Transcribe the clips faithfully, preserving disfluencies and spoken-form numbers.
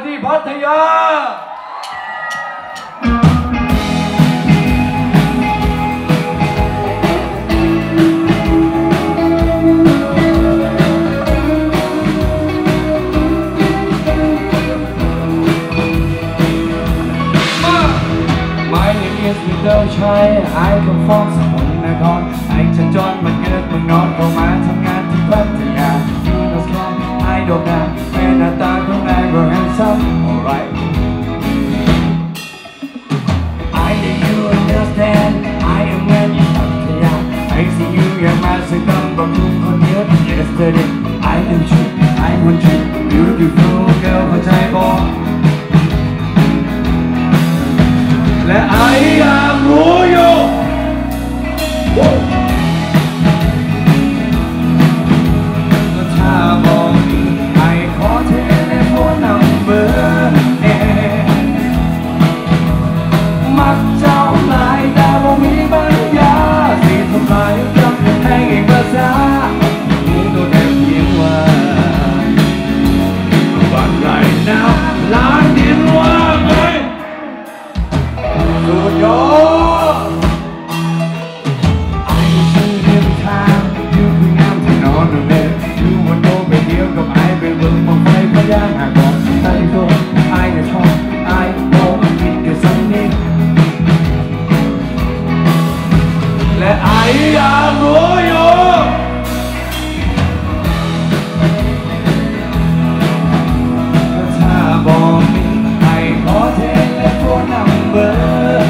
ที่พัทยาเจ้าชายไอ้คำฟ้องสมุนนครไอ้ฉันจนมันเกิดมันนอนเข้ามาทำงานที่พัทยายูโนสแคนไอ้โด่งดังแม่หน้าตาของนายก็แฮนซัม alright I need you understand I am when you พัทยา I see you อยากมาสักตั้งบอกทุกคนเยอะ yesterday I want you I want you beautiful girl เข้าใจบอกและไอ้อยากรู้อยู่แล้วถ้าบอกไอ้ขอเทเลโฟนนัมเบอร์เอมักเจ้าหลายแต่บ่มีปัญญาสิทำลายจำให้ภาษาหูตัวแทบเพียงว่าวันไรน้ำล้านดินว่าไงสุดยอดไอ้ชื่อเรียมทางอยู่คืองามที่นอนเด็กอยู่บนโต๊ะไปเดียวกับไอ้ไปเบิ่งมองไฟพยางหากบอกไอ้โตไอ้เนี่ยชอบไอ้โตคิดกับสันนิษและไอ้อยากรู้อยู่ถ้าบอกมีไอ้ขอเทเลโฟนนัมเบอร์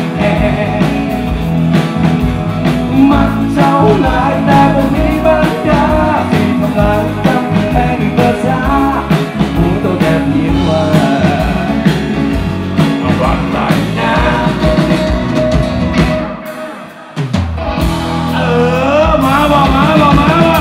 มักเจ้าหลายแต่บ่มีปัญญาสิทำลายจำแพงภาษาหูโตแค่เพียงว่าวันไหนนะเออมาบ่มาบ่มาบ่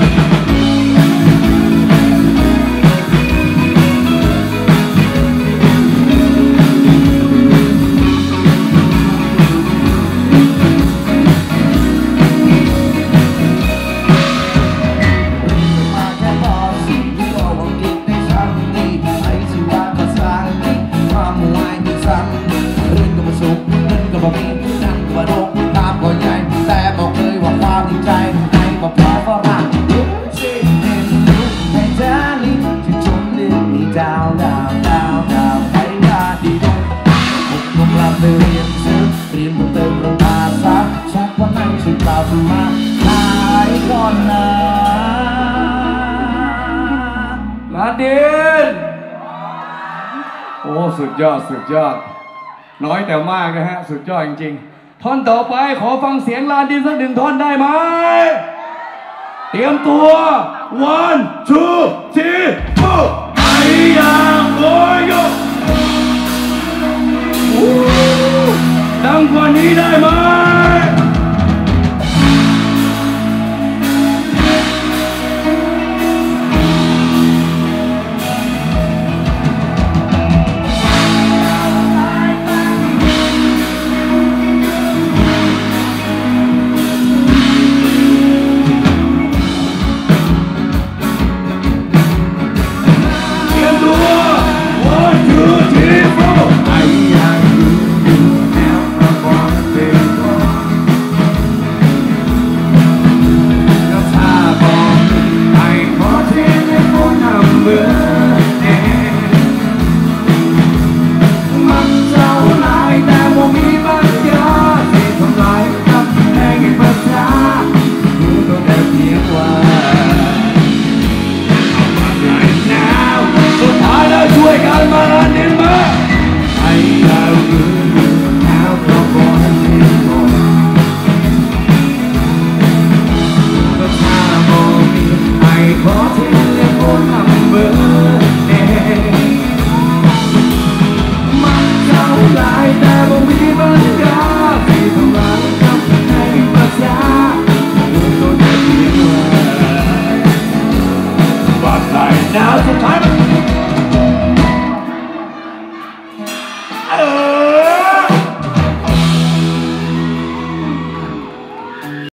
มาขายก่อนนะลาดินโอ้สุดยอดสุดยอดน้อยแต่มากนะฮะสุดยอดจริงๆท่อนต่อไปขอฟังเสียงลาดินสักหนึ่งท่อนได้ไหมเตรียมตัว one two three four